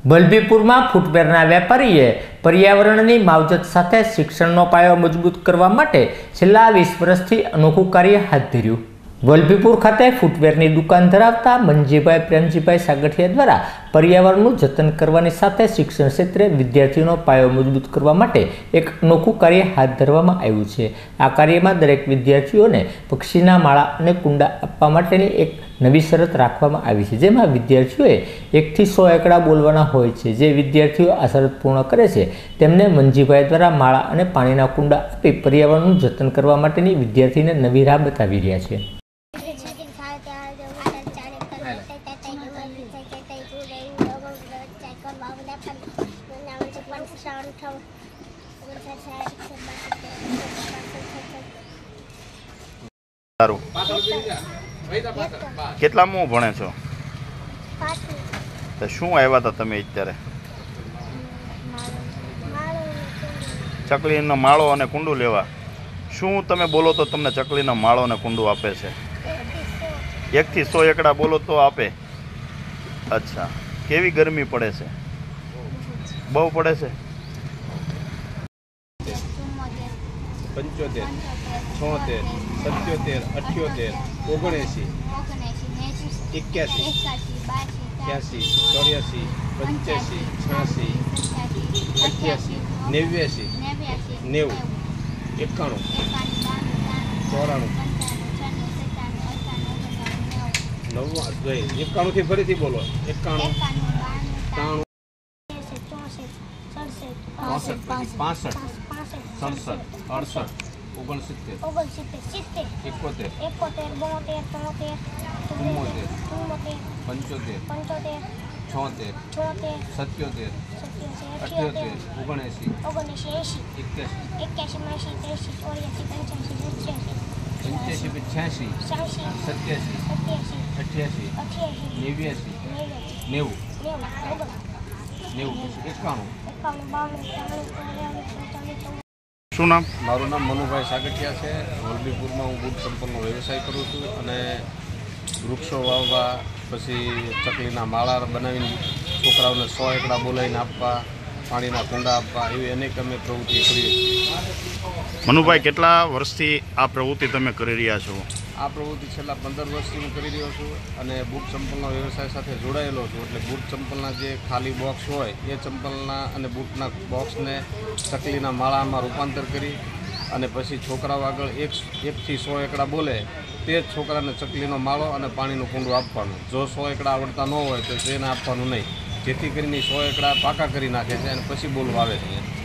વલભીપુરમાં ફૂટવેરના વેપારીએ પર્યાવરણની માવજત સાથે શિક્ષણનો પાયો મજબૂત કરવા માટે છેલ્લા 20 વર્ષથી અનોખું કાર્ય હાથ ધર્યું। વલભીપુર ખાતે ફૂટવેરની દુકાન ધરાવતા મંજીભાઈ પ્રેમજીભાઈ સાગઠિયા દ્વારા પર્યાવરણનું જતન કરવાની સાથે શિક્ષણ ક્ષેત્રે વિદ્યાર્થીઓનો પાયો મજબૂત કરવા માટે એક અનોખું કાર્ય હાથ ધરવામાં આવ્યું છે। આ કાર્યમાં દરેક વિદ્યાર્થીઓને પક્ષીના માળા અને કુંડા આપવા માટેની એક નવી શરત રાખવામાં આવી છે, જેમાં વિદ્યાર્થીઓએ 1 થી 100 એકડા બોલવાના હોય છે। જે વિદ્યાર્થીઓ આ શરત પૂર્ણ કરે છે તેમને મંજીભાઈ દ્વારા માળા અને પાણીના કુંડા આપી પર્યાવરણનું જતન કરવા માટેની વિદ્યાર્થીને નવી રાહ બતાવી રહ્યા છે। કેટલામું ભણે છો? તો શું આવ્યા હતા તમે અત્યારે? ચકલીનો માળો અને કુંડું લેવા। શું તમે બોલો તો તમને ચકલીનો માળો અને કુંડું આપે છે? 1 થી 100 એકડા બોલો તો આપે? અચ્છા, કેવી ગરમી પડે છે? બહુ પડે છે? 75, 76, 77, 78, 79, 81, 81, 84, 85, 86, 88, 90, 91, 94, 91 થી ફરીથી બોલો। 91, 93, 64, 65, 67, 68, 69, 70, 71, 72, 73, 75, 76, 77, 78, 79, 81, 85, 87, 88, 90, 91। શું નામ? મારું નામ મનુભાઈ સાગઠિયા છે। વલભીપુરમાં હું બુટ ચંપલનો વ્યવસાય કરું છું અને વૃક્ષો વાવવા, પછી ચકલીના માળા બનાવીને છોકરાઓને 100 એકડા બોલાવીને આપવા, પાણીના કુંડા આપવા, એવી અનેક અમે પ્રવૃત્તિ કરીએ છીએ। મનુભાઈ, કેટલા વર્ષથી આ પ્રવૃત્તિ તમે કરી રહ્યા છો? આ પ્રવૃત્તિ છેલ્લા 15 વર્ષથી હું કરી રહ્યો છું અને બૂટ ચંપલના વ્યવસાય સાથે જોડાયેલો છું। એટલે બૂટ ચંપલના જે ખાલી બોક્સ હોય એ ચંપલના અને બૂટના બોક્સને ચકલીના માળામાં રૂપાંતર કરી અને પછી છોકરાઓ આગળ 1 થી 100 એકડા બોલે તે જ છોકરાને ચકલીનો માળો અને પાણીનું કુંડું આપવાનું। જો 100 એકડા આવડતા ન હોય તો તેને આપવાનું નહીં, જેથી કરીને 100 એકડા પાકા કરી નાખે છે અને પછી બોલવા આવે છે।